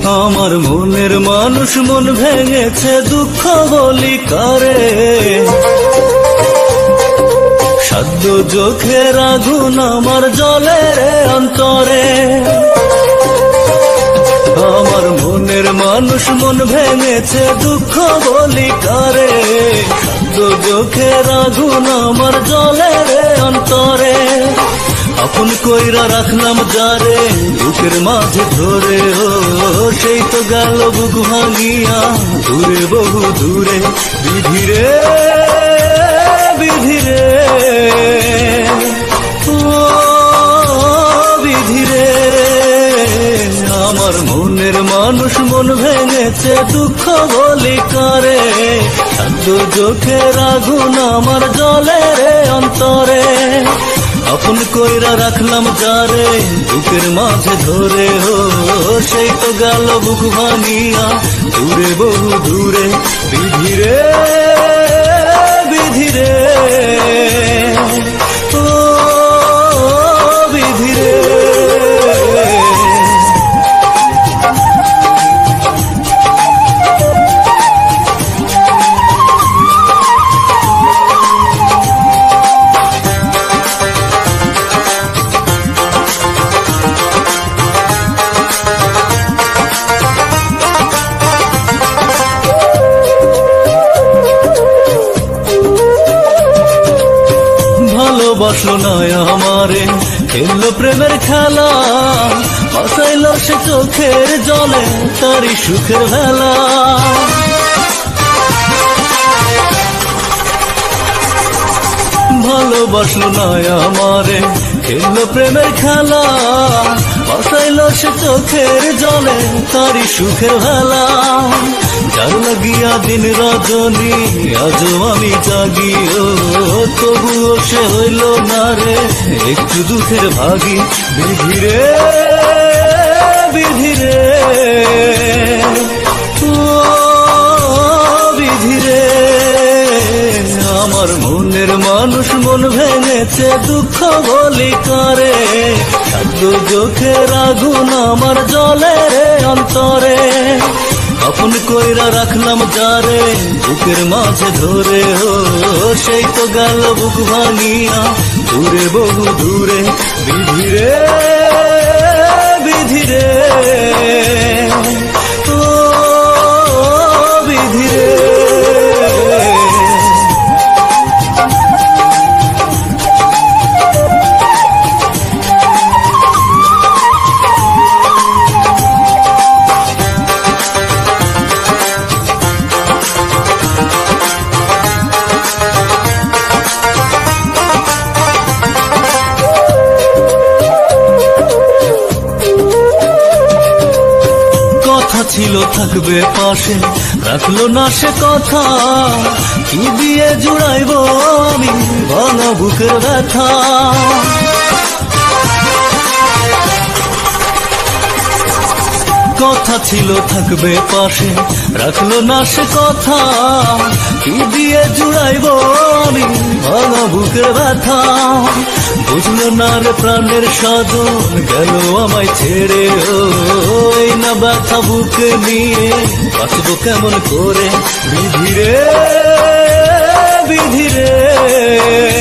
আমার মনের মানুষ মন ভেঙেছে দুঃখ বলি কারে, সাধ্য চোখের আগুন আমার জ্বলে রে অন্তরে। আমার মনের মানুষ মন ভেঙেছে দুঃখ বলি কারে, সাধ্য চোখের আগুন আমার জ্বলে রে অন্তরে। আপন কইরা রাখলাম যারে বুকের মাঝে ধরে, ও সেই তো গেল বুক ভাঙিয়া দূরে বহু দূরে। বিধিরে বিধিরে ও বিধিরে, আমার মনের মানুষ মন ভেঙেছে দুঃখ বলি কারে, সাধ্য চোখের আগুন আমার জ্বলে রে অন্তরে। আপন কইরা রাখলাম যারে বুকের মাঝে ধরে, ও সেই তো গেল বুক ভাঙিয়া দূরে বহু দূরে। বিধিরে বিধিরে ও বিধিরে। ভালোবাসলো না আমারে, খেললো প্রেমের খেলা, বাসাইলো সে চোখের জলে তারই সুখের ভেলা। ভালোবাসলো না আমারে, খেললো প্রেমের খেলা, বাসাইলো সে চোখের জলে তারই সুখের ভেলা। যার লাগিয়া দিন রজনী আজও আমি জাগি, ও তবুও সে হইল না রে একটু দুঃখের ভাগী। বিধিরে বিধিরে ও বিধিরে, আমার মনের মানুষ মন ভেঙেছে দুঃখ বলি কারে, সাধ্য চোখের আগুন আমার জ্বলে রে অন্তরে। আপন কইরা রাখলাম যারে বুকের মাঝে ধরে, ও সেই তো গেল বুক ভাঙিয়া দূরে বহু দূরে। বিধিরে বিধিরে ও বিধিরে। ছিল থাকবে পাশে, রাখলো না সে কথা, কি দিয়ে জুড়াইব আমি ভাঙা বুকের ব্যথা। কথা ছিল থাকবে পাশে, রাখলো না সে কথা, কি দিয়ে জুড়াইব আমি ভাঙা বুকের ব্যথা। বুঝলো না রে প্রাণের সাধন গেল আমায় ছেড়ে, ও এই না ব্যথা বুকে নিয়ে বাঁচবো কেমন করে। বিধিরে বিধিরে